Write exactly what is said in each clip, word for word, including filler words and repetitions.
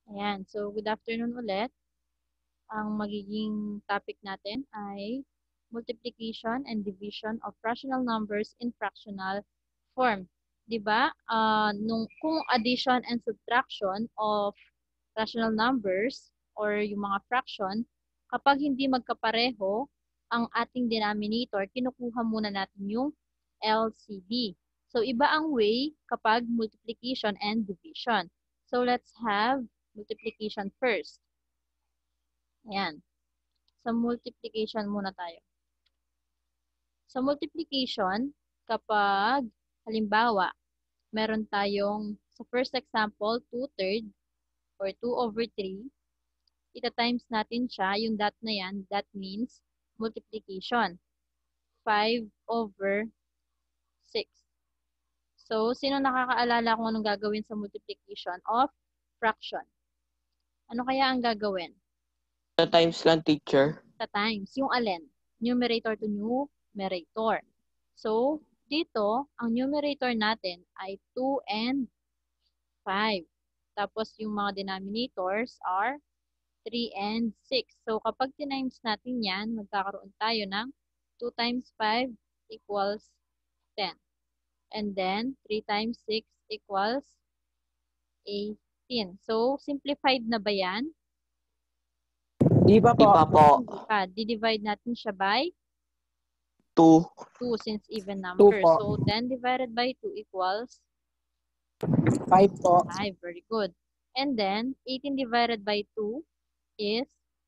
Ayan. So, good afternoon ulit. Ang magiging topic natin ay multiplication and division of rational numbers in fractional form. 'Di ba? Ah, nung kung addition and subtraction of rational numbers or yung mga fraction, kapag hindi magkapareho ang ating denominator, kinukuha muna natin yung L C D. So, iba ang way kapag multiplication and division. So, let's have multiplication first. Ayan. Sa multiplication muna tayo. Sa multiplication, kapag halimbawa, meron tayong sa first example, two thirds or two over three, ita-times natin siya, yung dot na yan, that means multiplication. five over six. So, sino nakakaalala kung anong gagawin sa multiplication of fraction? Ano kaya ang gagawin? Sa times lang, teacher. Sa times. Yung alin? Numerator to numerator. So, dito, ang numerator natin ay two and five. Tapos, yung mga denominators are three and six. So, kapag tinimes natin yan, magkakaroon tayo ng two times five equals ten. And then, three times six equals eighteen. So, simplified na ba yan? Di pa Di po. pa po. Hindi pa. Di-divide natin siya by two. two since even number. po. So, ten divided by two equals Five po. five. Very good. And then, eighteen divided by two is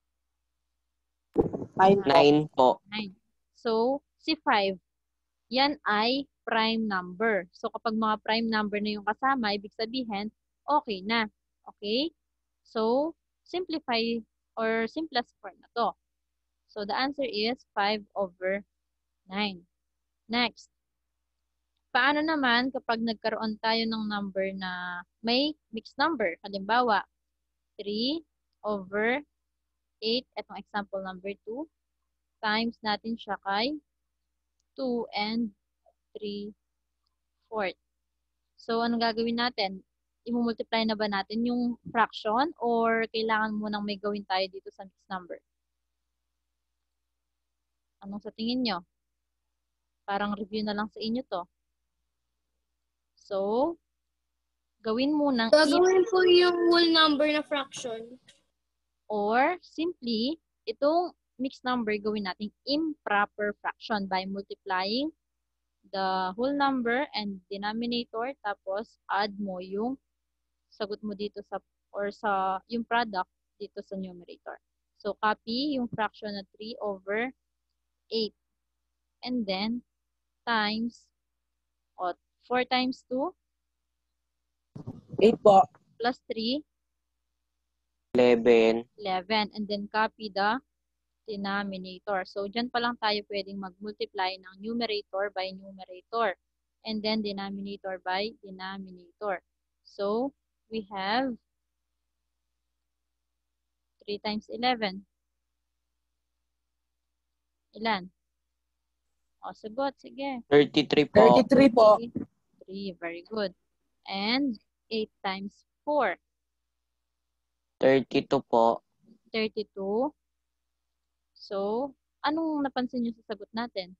Nine po. nine po. nine. So, si five, yan ay prime number. So, kapag mga prime number na yung kasama, ibig sabihin, okay na. Okay? So, simplify or simplest form na to. So, the answer is five over nine. Next. Paano naman kapag nagkaroon tayo ng number na may mixed number? Halimbawa, three over eight, etong example number two, times natin siya kay two and three fourths. So, anong gagawin natin? I-multiply na ba natin yung fraction or kailangan munang may gawin tayo dito sa mixed number? Anong sa tingin nyo? Parang review na lang sa inyo to. So, gawin munang Gagawin po yung whole number na fraction. or simply, itong mixed number gawin natin improper fraction by multiplying the whole number and denominator, tapos add mo yung sagot mo dito sa, or sa, yung product dito sa numerator. So, copy yung fraction na three over eight. And then, times, o, four times two, Eight po. plus three, eleven. eleven. And then, copy the denominator. So, dyan pa lang tayo pwedeng mag-multiply ng numerator by numerator. And then, denominator by denominator. So, we have three times eleven. Ilan? O, sagot. Sige. thirty-three po. Thirty-three po. three. Very good. And eight times four. thirty-two po. thirty-two. So, anong napansin nyo sa sagot natin?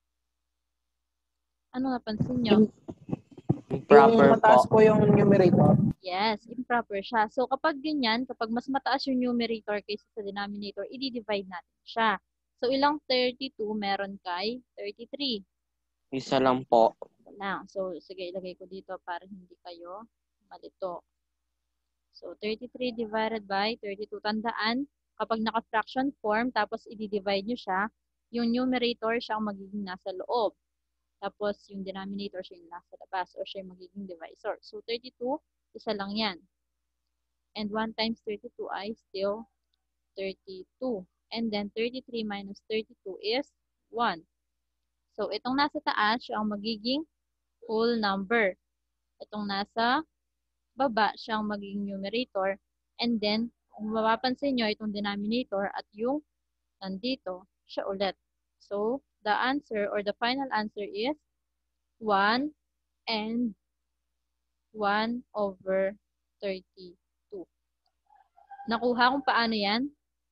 Anong napansin nyo? Proper Yung mataas po. po yung numerator. Yes, improper siya. So, kapag ganyan, kapag mas mataas yung numerator kaysa sa denominator, i-divide natin siya. So, ilang thirty-two meron kay thirty-three? Isa lang po. Ito lang. So, sige, ilagay ko dito para hindi kayo malito. So, thirty-three divided by thirty-two. Tandaan, kapag naka-fraction form, tapos i-divide nyo siya, yung numerator siya ang magiging nasa loob. Tapos, yung denominator siya yung nasa labas or siya yung magiging divisor. So, thirty-two, isa lang yan. And one times thirty-two ay still thirty-two. And then, thirty-three minus thirty-two is one. So, itong nasa taas, siya ang magiging whole number. Itong nasa baba, siya ang magiging numerator. And then, kung mapapansin nyo, itong denominator at yung nandito, siya ulit. So, the answer or the final answer is one and one over thirty-two. Nakuha kung paano yan?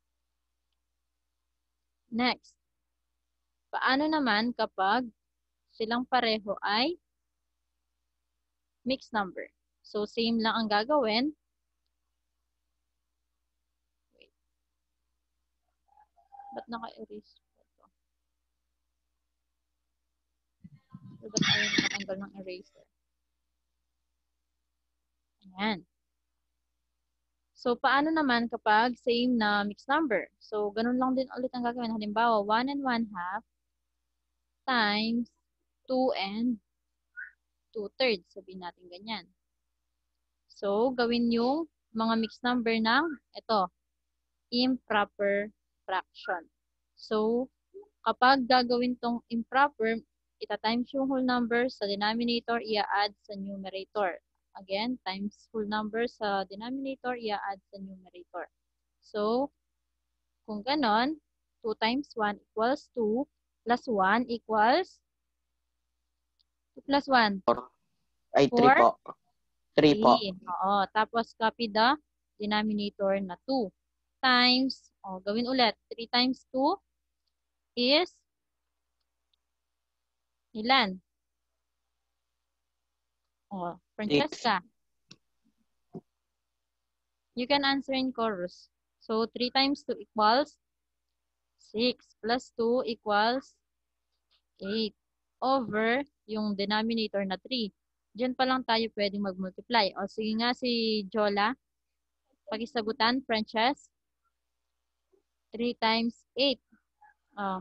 Next. Paano naman kapag silang pareho ay mixed number? So, same lang ang gagawin. Wait. Ba't naka-erase po ito? So, ba't ayaw nakatanggal ng eraser? Ayan. So, paano naman kapag same na mixed number? So, ganun lang din ulit ang gagawin. Halimbawa, one and one half times two and two thirds. Sabihin natin ganyan. So, gawin yung mga mixed number ng ito, improper fraction. So, kapag gagawin tong improper, ita-times yung whole number sa denominator, i-add sa numerator. Again, times whole number sa denominator, i-add sa numerator. So, kung ganon, two times one equals two, plus one equals two plus one. Ay, three Four? po. three po. three. Oo. Tapos, copy the denominator na two. Times, o, gawin ulit. three times two is ilan? O, Francesca. You can answer in chorus. So, three times two equals six. Plus two equals eight. Over yung denominator na three. Diyan pa lang tayo pwedeng mag-multiply. O, sige nga si Jola. Pakisagutan, Frances. three times eight. O.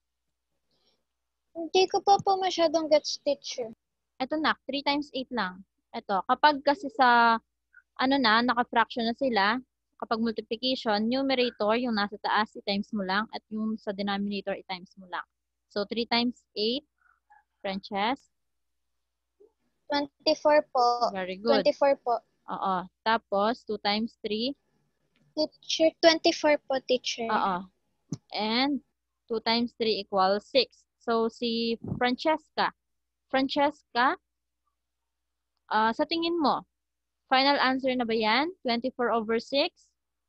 Hindi ko pa po masyadong gets, teacher. Ito na, three times eight lang. Ito, kapag kasi sa, ano na, naka-fraction na sila, kapag multiplication, numerator, yung nasa taas, i-times mo lang, at yung sa denominator, i-times mo lang. So, three times eight, Frances. twenty-four po. Very good. twenty-four po. Oo. Tapos, two times three. Teacher, twenty-four po, teacher. Oo. And, two times three equals six. So, si Francesca. Francesca, uh, sa tingin mo, final answer na ba yan? twenty-four over six?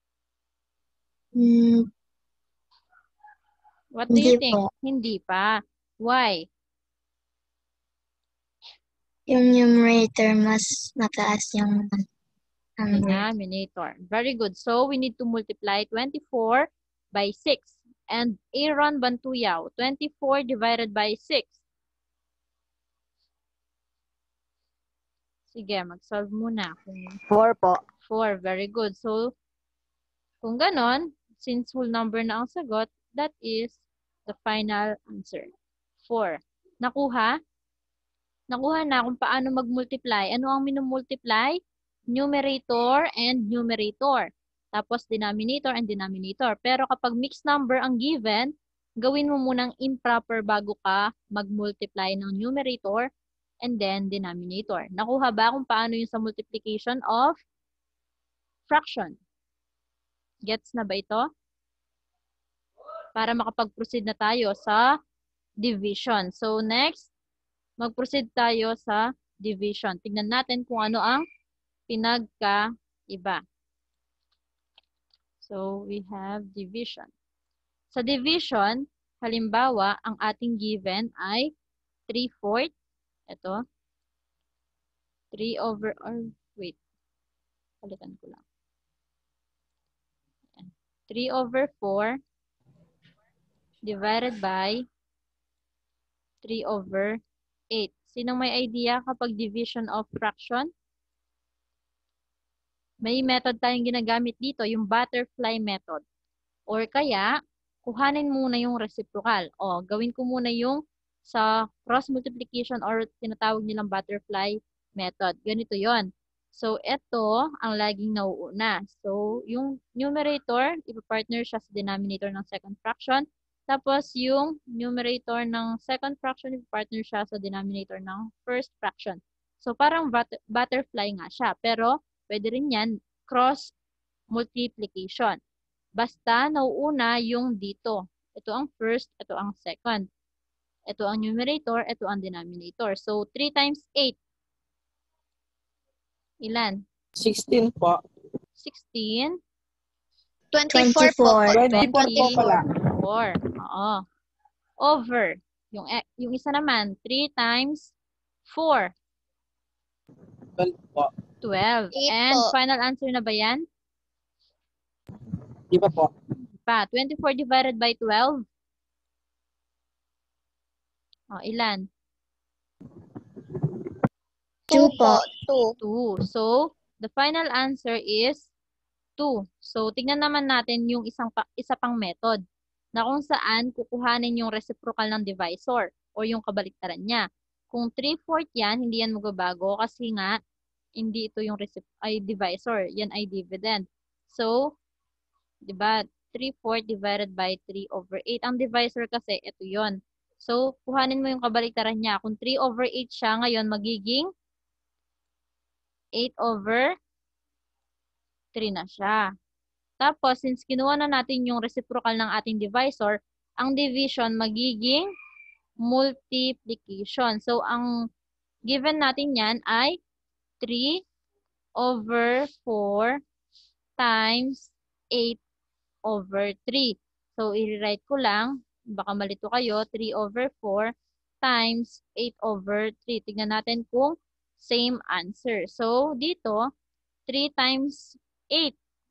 Hmm, What do you Hindi think? po. Hindi pa. Why? yung numerator mas mataas yung number. Denominator. Very good. So, we need to multiply twenty-four by six. And Aaron Bantuyaw, twenty-four divided by six. Sige, mag-solve muna. four po. four. Very good. So, kung ganon, since whole number na ang sagot, that is the final answer. four. Nakuha? Nakuha na kung paano mag-multiply. Ano ang minumultiply? Numerator and numerator. Tapos denominator and denominator. Pero kapag mixed number ang given, gawin mo munang improper bago ka mag-multiply ng numerator and then denominator. Nakuha ba kung paano yung sa multiplication of fraction? Gets na ba ito? Para makapag-proceed na tayo sa division. So next, mag-proceed tayo sa division. Tignan natin kung ano ang pinagkaiba. So we have division. Sa division, halimbawa, ang ating given ay three fourths. Ito. three over, or wait. Palitan ko lang. three over four divided by three over eight. Sino may idea kapag division of fraction? May method tayong ginagamit dito, yung butterfly method. Or kaya, kuhanin muna yung reciprocal. O, gawin ko muna yung sa cross multiplication or tinatawag nilang butterfly method. Ganito yon. So, ito ang laging nauuna. So, yung numerator, ipapartner siya sa denominator ng second fraction. Tapos, yung numerator ng second fraction, ipapartner siya sa denominator ng first fraction. So, parang but butterfly nga siya. Pero, pwede rin yan cross multiplication. Basta nauuna yung dito. Ito ang first, ito ang second. Ito ang numerator, ito ang denominator. So, three times eight. Ilan? sixteen po. sixteen. twenty-four po. twenty-four. twenty-four po pala. twenty-four. Oo. Over. Yung, e- yung isa naman, three times four. twelve po. twelve. Eight And po. final answer na ba yan? Di ba po? Pa, twenty-four divided by twelve. O, ilan? Two Two po. po. Two. two. So, the final answer is two. So, tignan naman natin yung isang pa, isa pang method na kung saan kukuhanin yung reciprocal ng divisor o yung kabaliktaran niya. Kung three fourths yan, hindi yan magbabago kasi nga hindi ito yung recip ay divisor. Yan ay dividend. So, di ba, three fourths divided by three over eight. Ang divisor kasi, ito yon. So, kuhanin mo yung kabaliktaran niya. Kung three over eight siya, ngayon magiging eight over three na siya. Tapos, since kinuha na natin yung reciprocal ng ating divisor, ang division magiging multiplication. So, ang given natin yan ay three over four times eight over three. So, i-write ko lang, baka malito kayo, three over four times eight over three. Tignan natin kung same answer. So, dito, three times eight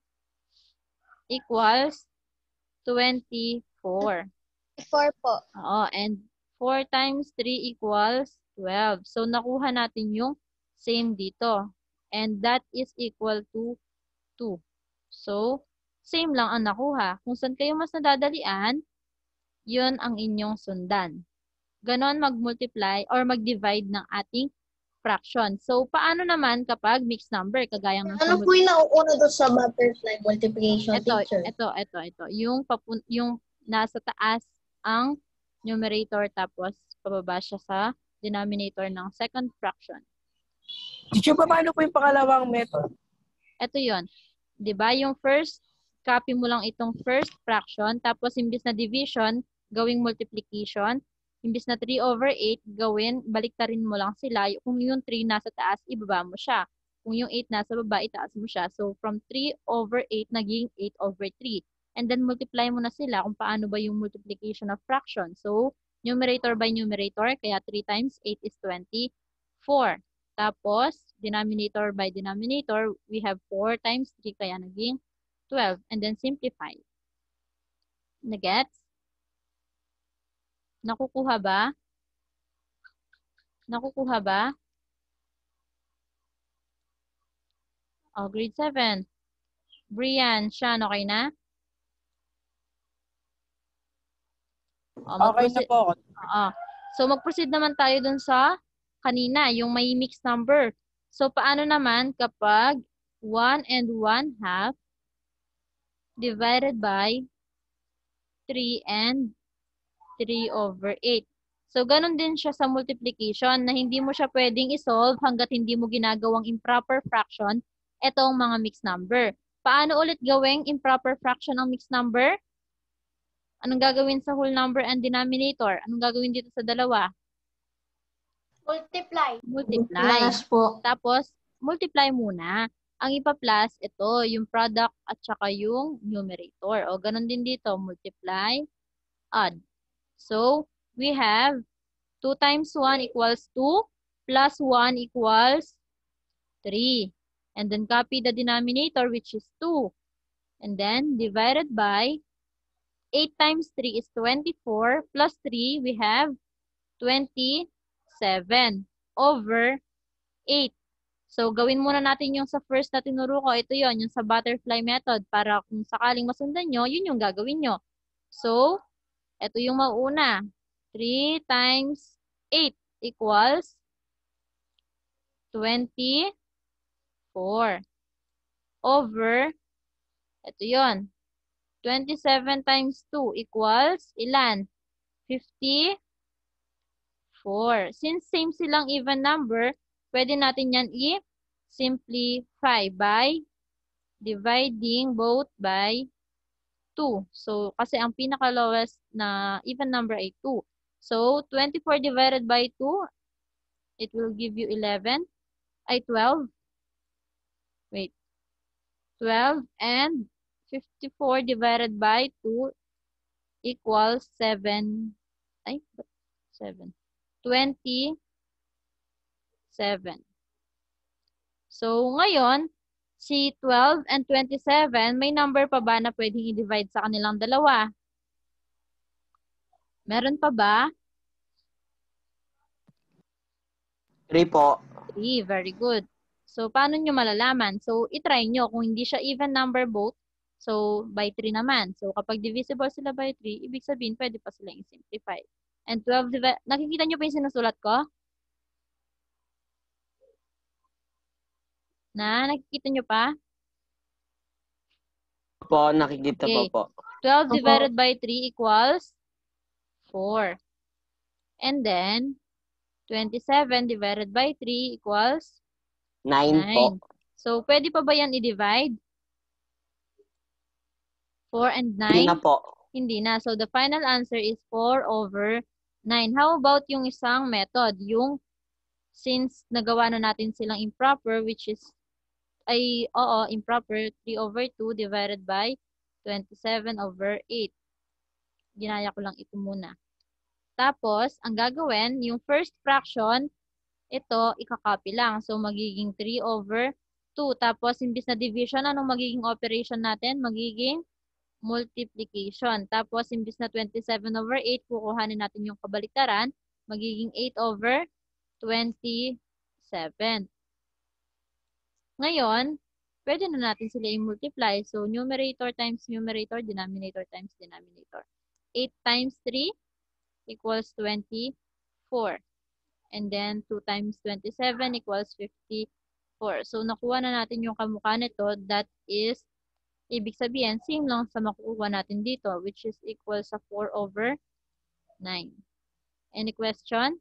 equals twenty-four. Four po. Oo, and four times three equals twelve. So, nakuha natin yung same dito. And that is equal to two. So, same lang ang nakuha. Kung saan kayo mas nadadalian, yun ang inyong sundan. Ganon mag-multiply or mag-divide ng ating fraction. So, paano naman kapag mixed number? Kagaya ng Ano po yung nauuna doon sa butterfly multiplication, ito, teacher? ito, ito, ito. Yung, papun yung nasa taas ang numerator tapos pababa siya sa denominator ng second fraction. Teacher, paano po yung pangalawang method? Ito yon. 'Di ba? Yung first, copy mo lang itong first fraction, tapos imbis na division, gawing multiplication. Imbis na three over eight, gawin, baliktarin mo lang sila. Kung yung three nasa taas, ibaba mo siya. Kung yung eight nasa baba, itaas mo siya. So, from three over eight, naging eight over three. And then, multiply mo na sila kung paano ba yung multiplication of fraction. So, numerator by numerator, kaya three times eight is twenty-four. Tapos, denominator by denominator, we have four times three, kaya naging twelve. And then, simplify. Nagets? Nakukuha ba? Nakukuha ba? Oh, grade seven. Brian, Sean, okay na? Oh, Okay na po. Oo. So, mag-proceed naman tayo dun sa kanina, yung may mixed number. So, paano naman kapag one and one half divided by three and three over eight. So, ganun din siya sa multiplication na hindi mo siya pwedeng isolve hanggat hindi mo ginagawang improper fraction itong mga mixed number. Paano ulit gawing improper fraction ang mixed number? Anong gagawin sa whole number and denominator? Anong gagawin dito sa dalawa? Multiply. Multiply. Plus po. Tapos, multiply muna. Ang ipa-plus, ito, yung product at saka yung numerator. O, ganun din dito. Multiply, add. So, we have two times one equals two, plus one equals three. And then, copy the denominator, which is two. And then, divided by eight times three is twenty-four, plus three, we have twenty-seven over eight. So, gawin muna natin yung sa first na tinuro ko. Ito yon, yung sa butterfly method. Para kung sakaling masundan nyo, yun yung gagawin nyo. So, ito yung mauuna. three times eight equals twenty-four. Over, ito yon, twenty-seven times two equals ilan? fifty-four. Since same silang even number, pwede natin yan i-simplify by dividing both by two. So, kasi ang pinaka-lowest na even number ay two. So, twenty-four divided by two, it will give you eleven, ay twelve. Wait. twelve and fifty-four divided by two equals seven. Ay, seven. twenty-seven. So, ngayon, si twelve and twenty-seven, may number pa ba na pwedeng i-divide sa kanilang dalawa? Meron pa ba? three po. three. Very good. So, paano nyo malalaman? So, itry nyo. Kung hindi siya even number both, so, by three naman. So, kapag divisible sila by three, ibig sabihin, pwede pa silang i-simplify. And twelve, divi- nakikita nyo pa yung sinusulat ko? Na, nakikita nyo pa? Po, nakikita Okay. po po. twelve Opo. divided by three equals four. And then, twenty-seven divided by three equals nine po. nine. So, pwede pa ba yan i-divide? four and Hindi nine? na po. Hindi na. So, the final answer is four over nine. How about yung isang method? Yung, since nagawa na natin silang improper, which is, ay, oo, improper, three over two divided by twenty-seven over eight. Ginaya ko lang ito muna. Tapos, ang gagawin, yung first fraction, ito, ikakopy lang. So, magiging three over two. Tapos, imbis na division, anong magiging operation natin? Magiging multiplication. Tapos, imbis na twenty-seven over eight, kukuhanin natin yung kabaliktaran. Magiging eight over twenty-seven. Ngayon, pwede na natin sila i-multiply. So, numerator times numerator, denominator times denominator. eight times three equals twenty-four. And then, two times twenty-seven equals fifty-four. So, nakuha na natin yung kamukha nito. That is, ibig sabihin, same lang sa makukuha natin dito, which is equal sa four over nine. Any question?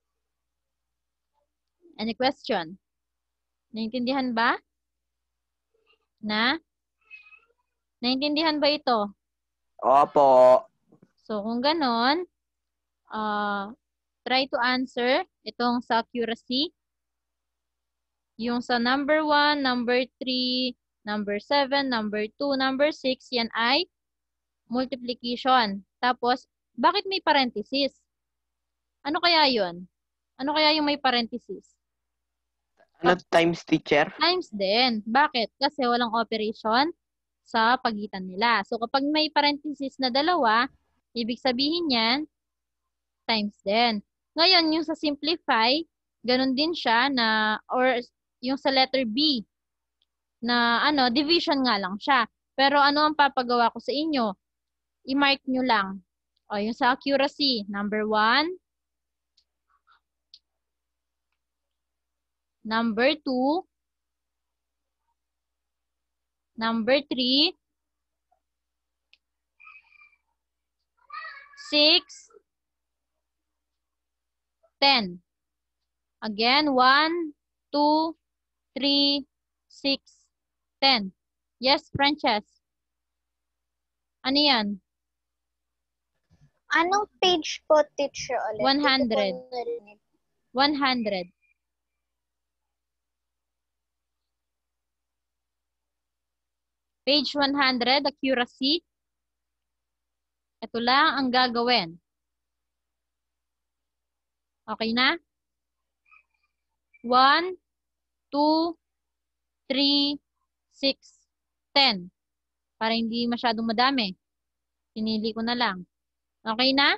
Any question? Naintindihan ba? Na? Naintindihan ba ito? Opo. So, kung ganon, uh, try to answer itong sa accuracy. Yung sa number one, number three, number seven, number two, number six, yan ay multiplication. Tapos, bakit may parenthesis? Ano kaya yun? Ano kaya yung may parenthesis? Ano times, teacher? Times din. Bakit? Kasi walang operation sa pagitan nila. So, kapag may parenthesis na dalawa, ibig sabihin yan, times din. Ngayon, yung sa simplify, ganun din siya na, or yung sa letter B, na ano, division nga lang siya. Pero ano ang papagawa ko sa inyo? I-mark nyo lang. O, yung sa accuracy, number one, number two, number three, six, ten. Again, one, two, three, six, ten. Yes, Frances. Ano yan? Anong page po, teacher, ulit? one Hindi ko po hundred. narinig. one hundred. Page one hundred, accuracy. Ito lang ang gagawin. Okay na? one, two, three, six, ten. Para hindi masyadong madami. Pinili ko na lang. Okay na?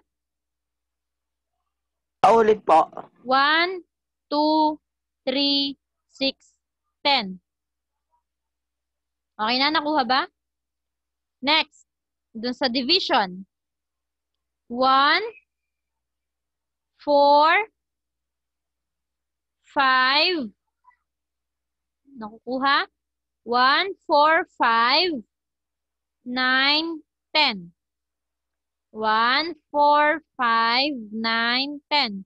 Paulit po. one, two, three, six, ten. Okay na? Nakuha ba? Next. Dun sa division. one, four, five. Nakukuha? one, four, five, nine, ten. one, four, five, nine, ten.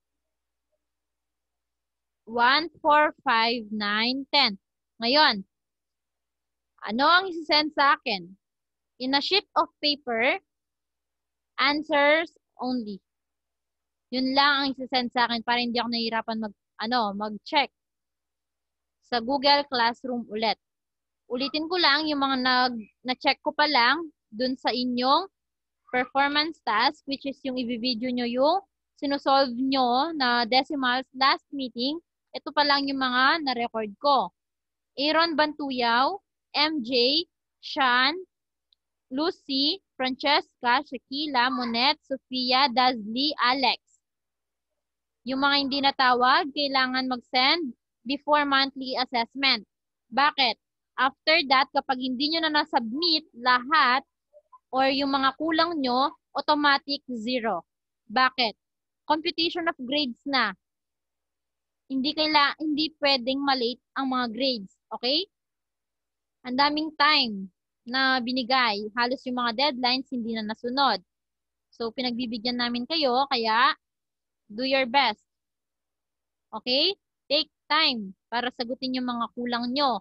one, four, five, nine, ten. Ngayon, ano ang isi-send sa akin? In a sheet of paper, answers only. Yun lang ang isi-send sa akin para hindi ako nahihirapan mag, ano, mag-check. Sa Google Classroom ulit. Ulitin ko lang, yung mga nag, na-check ko pa lang dun sa inyong performance task, which is yung i-video nyo yung sinusolve nyo na decimals last meeting. Ito pa lang yung mga na-record ko. Aaron Bantuyaw, M J, Sean, Lucy, Francesca, Shakila, Monet, Sofia, Dazli, Alex. Yung mga hindi natawag, kailangan mag-send before monthly assessment. Bakit? After that, kapag hindi nyo na nasubmit lahat or yung mga kulang nyo, automatic zero. Bakit? Computation of grades na. Hindi kaila, hindi pwedeng malate ang mga grades. Okay? Ang daming time na binigay. Halos yung mga deadlines hindi na nasunod. So, pinagbibigyan namin kayo, kaya do your best. Okay? Take time para sagutin yung mga kulang nyo.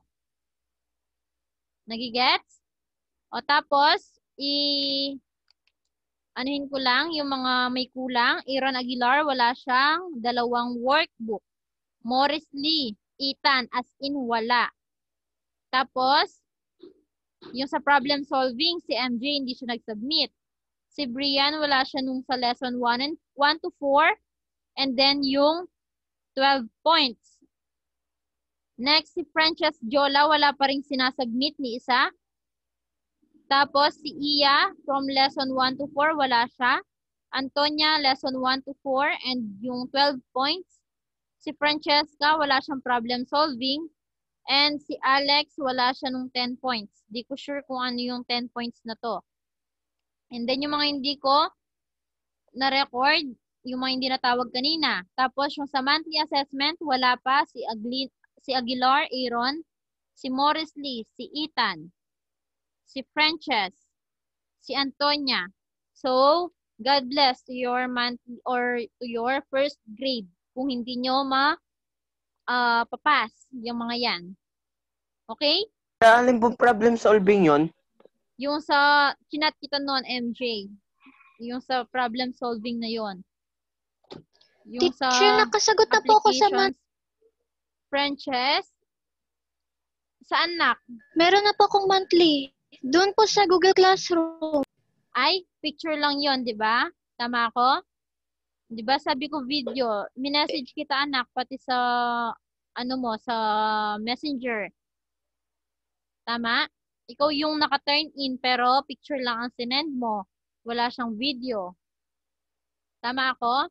Nagigets? O tapos, i anuhin ko lang yung mga may kulang. Aaron Aguilar, wala siyang dalawang workbook. Morris Lee, Ethan, as in wala. Tapos, yung sa problem solving, si M J hindi siya nag-submit. Si Brian, wala siya nung sa lesson one to four. And then yung twelve points. Next, si Frances Jola, wala pa rin sinasubmit ni isa. Tapos, si Iya, from lesson one to four, wala siya. Antonia, lesson one to four, and yung twelve points. Si Francesca, wala siyang problem solving. And si Alex, wala siya nung ten points. Di ko sure kung ano yung ten points na to. And then yung mga hindi ko na-record, yung mga hindi natawag kanina. Tapos yung sa monthly assessment, wala pa si, Agli si Aguilar, Aaron, si Morris Lee, si Ethan, si Frances, si Antonia. So, God bless to your monthly or to your first grade. Kung hindi nyo ma uh, papas yung mga yan. Okay? Alin po problem solving yon? Yung sa chinat kita noon, M J. Yung sa problem solving na yon. Yung Teacher, sa nakasagot na po ako sa applications, Frances, saan nak? Meron na po akong monthly. Doon po sa Google Classroom. Ay, picture lang yon, di ba? Tama ako? Di ba sabi ko video, minessage kita anak pati sa ano mo sa Messenger. Tama? Ikaw yung naka-turn in pero picture lang ang sinend mo. Wala siyang video. Tama ako?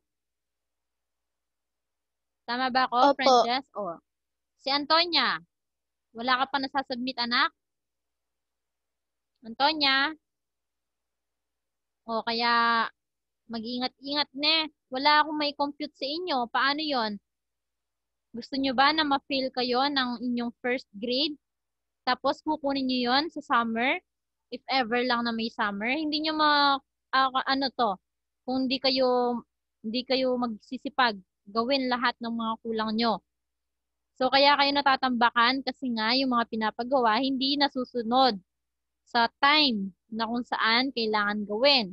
Tama ba ako, Opo. Frances? O. Si Antonia, wala ka pa nasasubmit anak? Antonia? O kaya mag-ingat-ingat ne. Wala akong may compute sa inyo. Paano yon? Gusto nyo ba na ma-fail kayo ng inyong first grade? Tapos kukunin nyo yon sa summer? If ever lang na may summer? Hindi nyo ma... Uh, ano to? Kung hindi kayo, hindi kayo magsisipag, gawin lahat ng mga kulang nyo. So, kaya kayo natatambakan kasi nga yung mga pinapagawa hindi nasusunod sa time na kung saan kailangan gawin.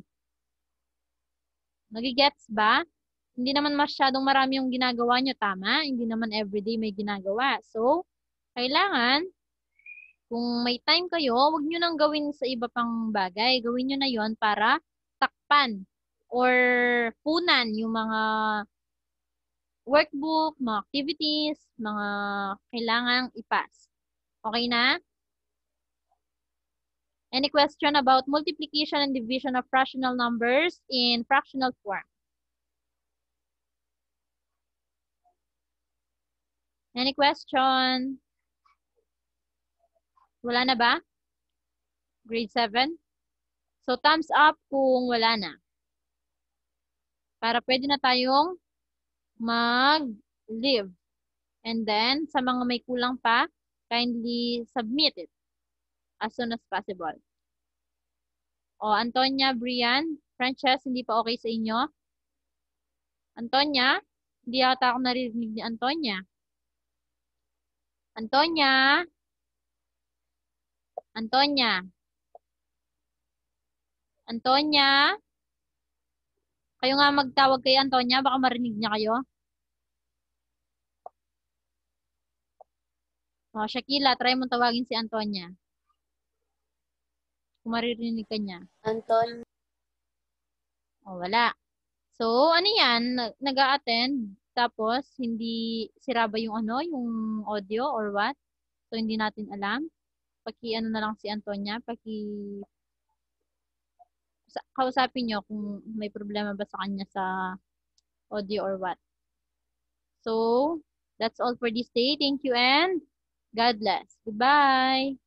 Nagigets ba? Hindi naman masyadong marami yung ginagawa nyo, tama? Hindi naman everyday may ginagawa. So, kailangan, kung may time kayo, huwag nyo nang gawin sa iba pang bagay. Gawin nyo na yon para takpan or punan yung mga workbook, mga activities, mga kailangang ipas. Okay na? Any question about multiplication and division of fractional numbers in fractional form? Any question? Wala na ba? Grade seven? So, thumbs up kung wala na. Para pwede na tayong mag-live. And then, sa mga may kulang pa, kindly submit it as soon as possible. O, Antonia, Brian, Frances, hindi pa okay sa inyo? Antonia, hindi ata ako narinig ni Antonia. Antonia? Antonia? Antonia? Kayo nga magtawag kay Antonia, baka marinig niya kayo. O, Shakila, try mo tawagin si Antonia. Kung maririnig ka niya. Anton. O, wala. So, ano yan? Nag- Nag-a-attend, tapos hindi sira ba yung ano, yung audio or what? So, hindi natin alam. Paki ano na lang si Antonia, paki sa- kausapin nyo kung may problema ba sa kanya sa audio or what. So, that's all for this day. Thank you and God bless. Goodbye.